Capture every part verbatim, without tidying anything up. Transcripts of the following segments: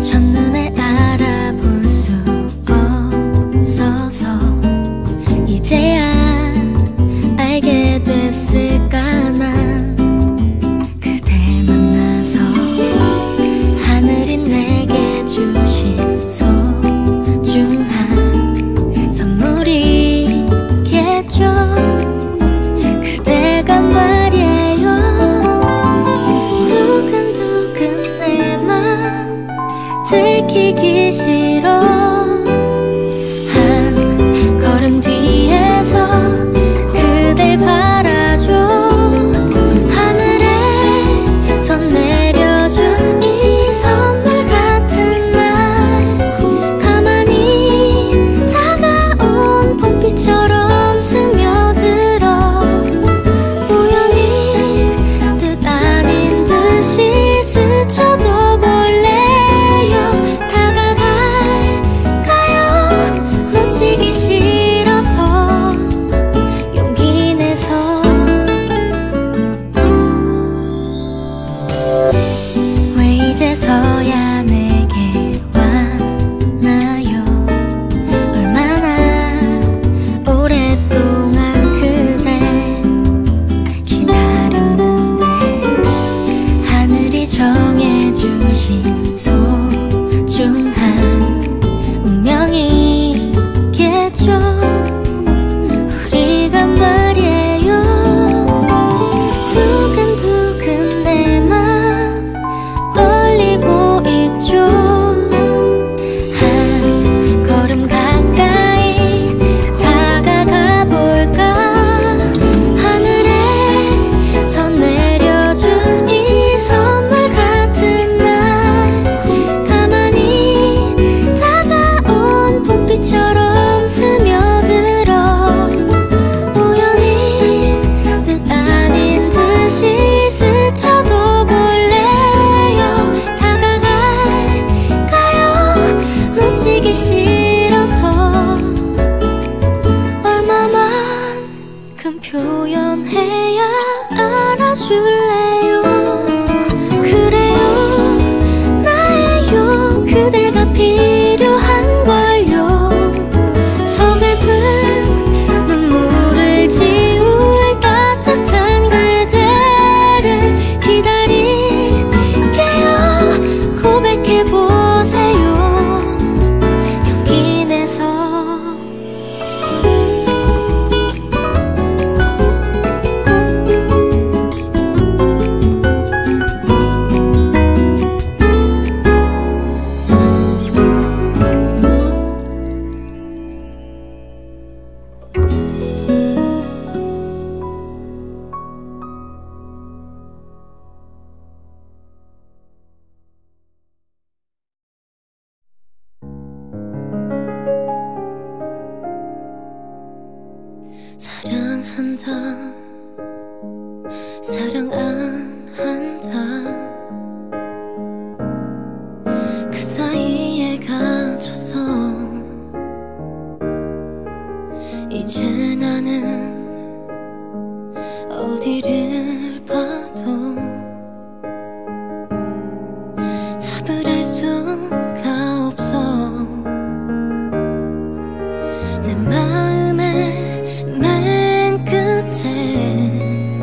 첫눈에 알아볼 수 없어서 이제야 알게 됐을까. 난 그댈 만나서 하늘이 내게 주신 소중한 선물이겠죠. 그대가 말이에요. 두근두근 내 맘 들키기 싫어. 한 걸음 뒤에서 그댈 바라줘. 하늘에서 내려준 이 선물 같은 날 가만히 다가온 봄비처럼 스며들어. 우연히 뜻 아닌 듯이 스쳐도 볼래요. 다가갈까요? 놓치기 싫어서 용기 내서. 왜 이제서야 내게 왔나요? 얼마나 오랫동안 그댈 기다렸는데. 하늘이 정해주신 소중한 운명이겠죠. 우리가 말이에요. 두근두근 내 맘 떨리고 있죠. 한 걸음 가까이 다가가 볼까. 하늘에서 내려준 이 선물 같은 날 가만히 다가온 봄비처럼 스며들어. 우연히 뜻 아닌 듯이 스쳐도 볼래요. 다가갈까요? 놓치기 싫어서. 얼마만큼 표현해야 알아줄래요? 그래요, 나예요. 그대가 필요한걸요. 서글픈 눈물을 지울 따뜻한 그대를 기다릴게요. 고백해보세요. 용기 내서. 사랑한다, 사랑 안 한다. 그 사이에 갇혀서 이제 나는 어디를 봐도 답을 알 수가 없어. 내 마음에 맨 끝에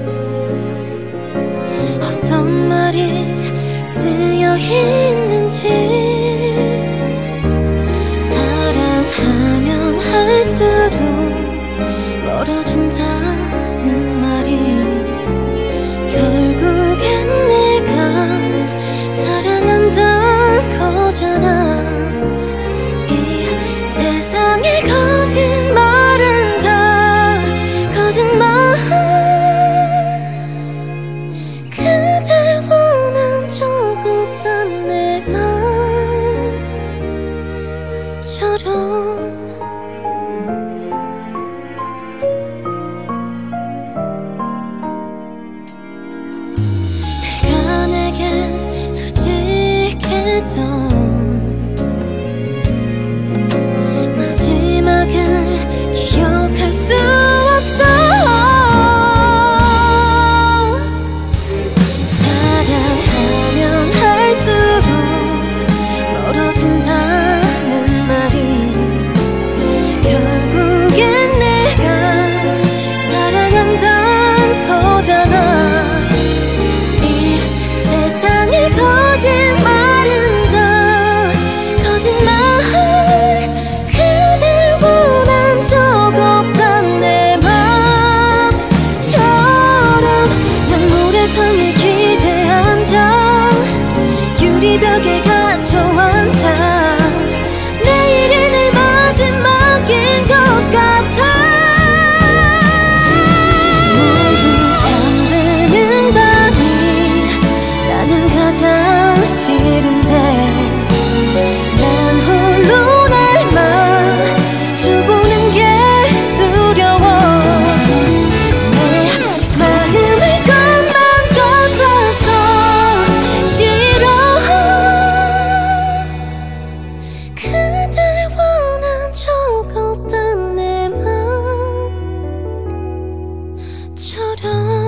어떤 말이 쓰여 있는지. 사랑하면 할수록 멀어진다는 말이 결국엔 내가 사랑한다는 거잖아. 이 세상의 거짓말은 다 거짓말. 그댈 원한 적 없단 내 말. 참 싫은데 난 홀로 날 마주보는 게 두려워. 내 마음을 것만 같아서 싫어. 그댈 원한 적 없단 내 맘처럼.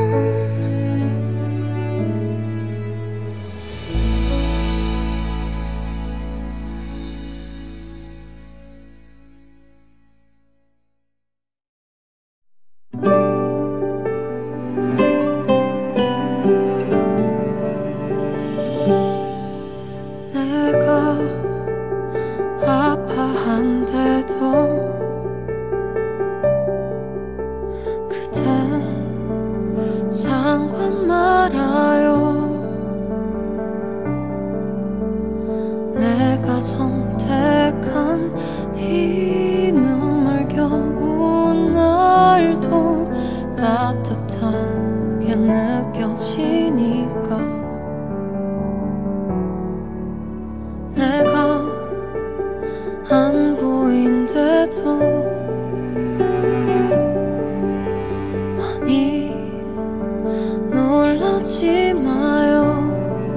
내가 아파한데도 그댄 상관 말아요. 내가 선택한 이 눈물겨운 날도 따뜻하게 느껴지니까. 내가 안 보인데도 많이 놀라지 마요.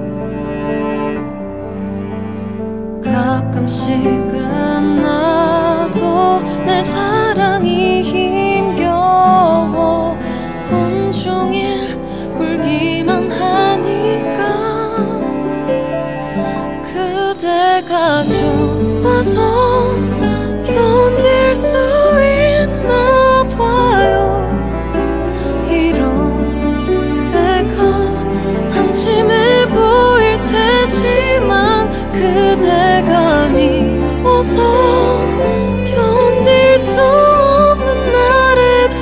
가끔씩은 나도 내 사랑이 힘겨워 온종일 울기만 하니까. 그대가 좋아서 견딜 수 있나 봐요. 이런 내가 한심해 보일 테지만 그대가 미워서 견딜 수 없는 날에도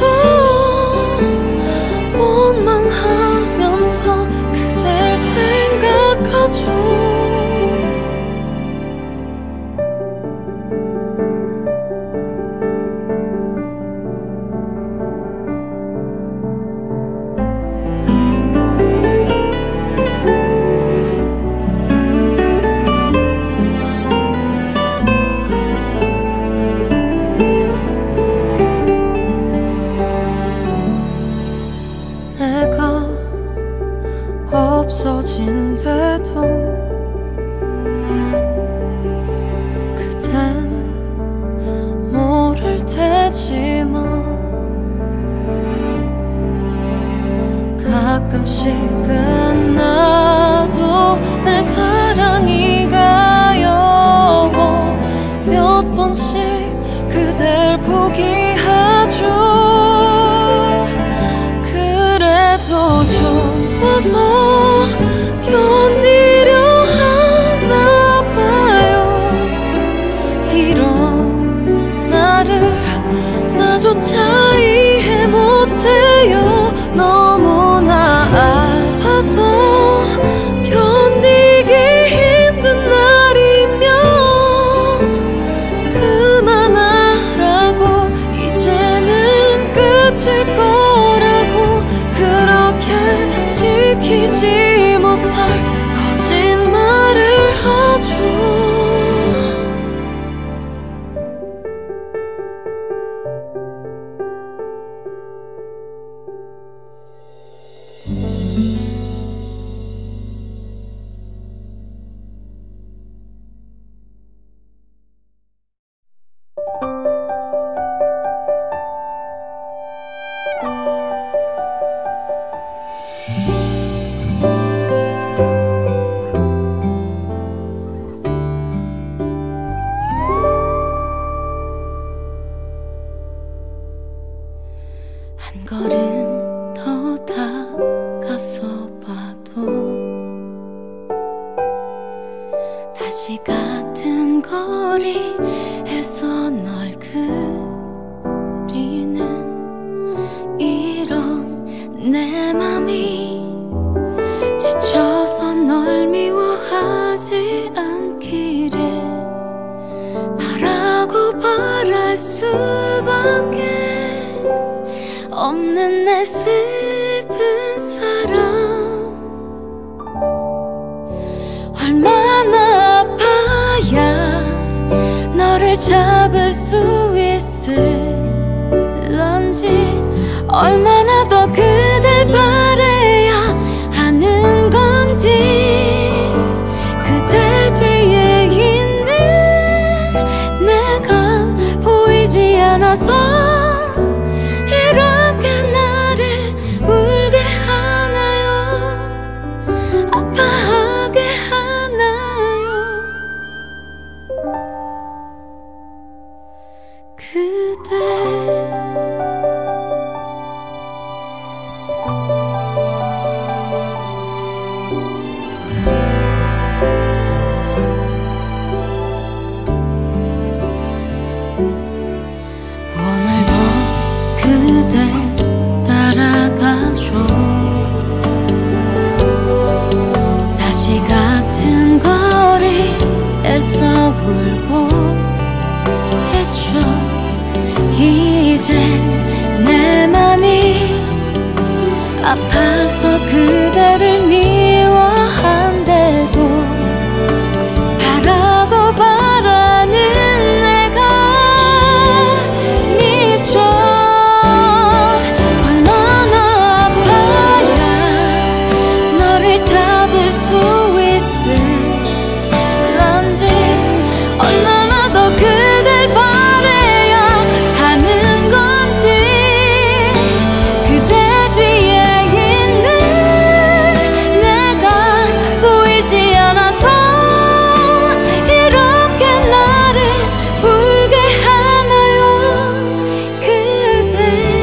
원망하면서 그댈 생각하죠. 내가 없어진데도 그댄 모를 테지만 가끔씩은 나도 내 사랑이 가여워 몇 번씩 그댈 포기하죠. 그래도 좋아서 견디려 하나 봐요. 이런 나를 나조차 이해 못해요. 너무나 아파서 견디기 힘든 날이면 그만하라고. 이제는 끝일 거라고. 그렇게 지키지 못할 거짓말을 하죠. 한 걸음 더 다가서 봐도 다시 같은 거리에서 널 그리는 이런 내 맘이 지쳐서 널 미워하지 않기를 바라고 바랄 수밖에 없는 내 슬픈 사랑. 얼마나 아파야 너를 잡을 수 있을런지, 얼마나 더 그댈 바래야 하는 건지. 그대 뒤에 있는 내가 보이지 않아서 이렇게 나를 울게 하나요? 아파하게 하나요? 그대 오늘도 그댈 따라가줘. 다시 같은 거리에서 울고 해줘. 이제 내 맘이 아파서 그대를 미워한대도 바라고 바라는 내가 밉죠. 얼마나 아파야 너를 잡을 수 있을런지, 얼마나 더 그댈 바래야 하는 건지. 그대 뒤에 있는 내가 보이지 않아서 이렇게 나를 울게 하나요? 그대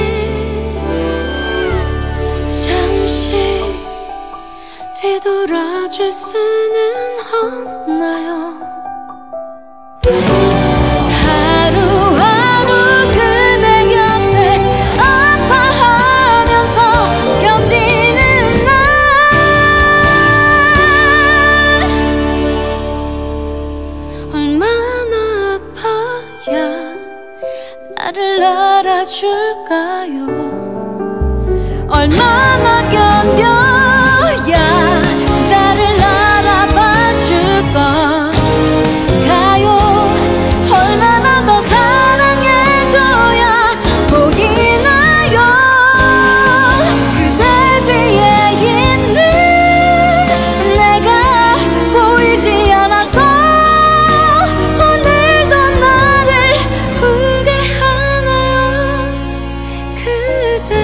잠시 뒤돌아줄 수는 없나요? 하루하루 그대 곁에 아파하면서 견디는 날, 얼마나 아파야 나를 알아줄까요? 얼마나 견뎌야 나를 알아봐줄까요? 얼마나 더 사랑해줘야 보이나요? 그대 뒤에 있는 내가 보이지 않아서 오늘도 나를 울게 하나요? 그대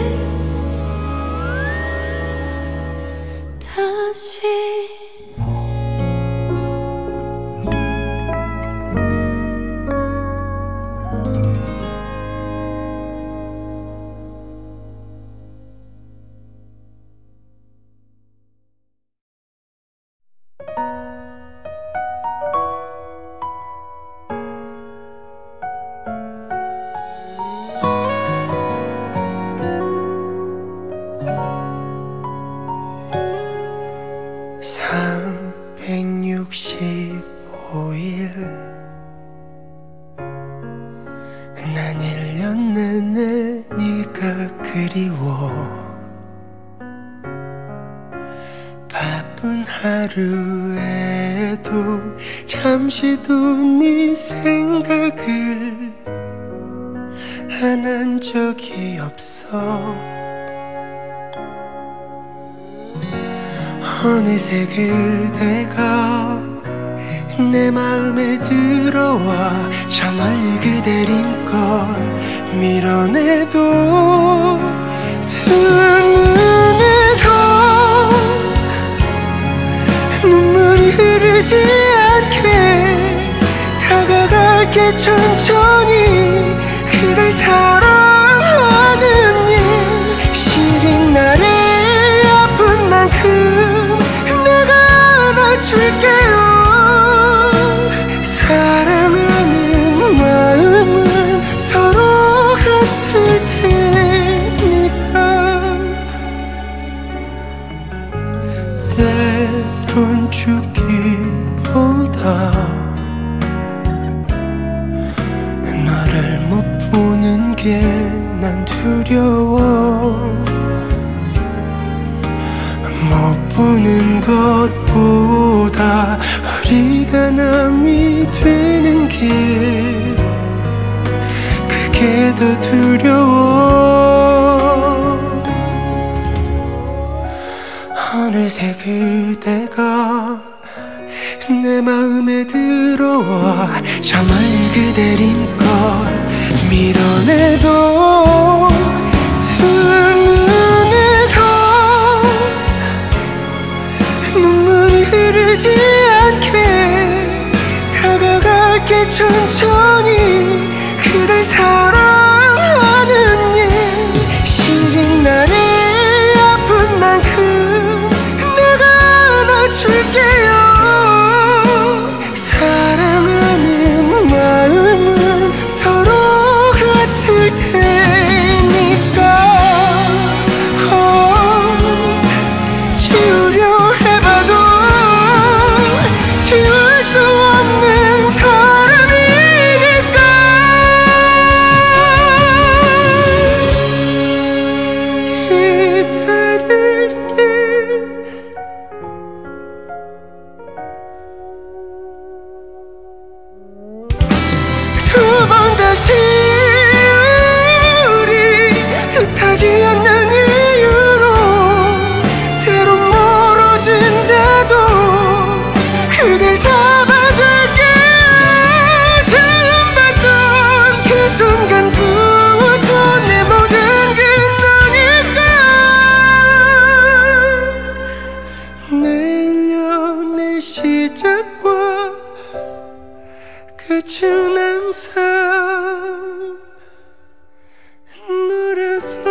다시 삼백육십오 일 난 일 년 내내 네가 그리워. 바쁜 하루에도 잠시도 네 생각을 안 한 적이 없어. 어느새 그대가 내 마음에 들어와 저 멀리 그댈 힘껏 밀어내도 두 눈에서 눈물이 흐르지 않게 다가갈게 천천히. 그댈 사랑하는 일 시린 날의 아픈 만큼 내가 안아줄게요. 사랑하는 마음은 서로 같을 테니까. 때론 죽기보다 너를 못 보는 게 난 두려워. 못 보는 것보다 것보다 우리가 남이 되는 게 그게 더 두려워. 어느새 그대가 내 마음에 들어와 저 멀리 그댈 힘껏 밀어내도 두 눈에서 눈물이 흐르지 않게 다가갈게 천천히. 그댈 사랑하는 예 시린 날의 아픈 만큼 내가 안아줄게요. 사랑하는 마음은 서로 같을 테니까. 어, 지우려 해봐도 지울 수 없는 사람이니까. 기다릴게. 두 번 다시 우리 뜻하지 않는 이유로 때론 멀어진대도 그댈 잡아줄게. 처음 봤던 그 순간부터 내 모든 게 너니까. 내일여 내 시작과 끝은 항상 너라서.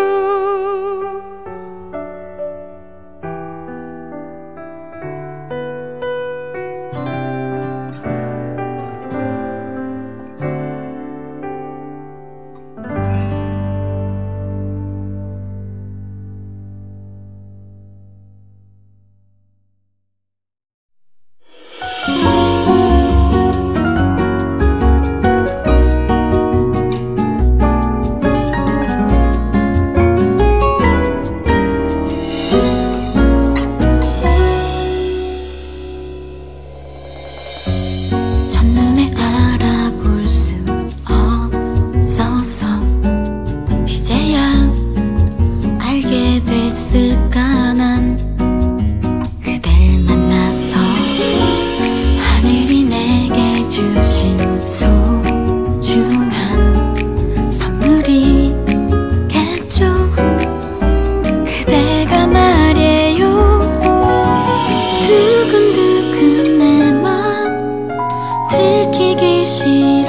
첫눈에 알아볼 수 없어서 이제야 알게 됐을까. 난 그댈 만나서 하늘이 내게 주신 소중한 선물이겠죠. 그대가 말해요. 두근두근 내 맘 들키기 싫어.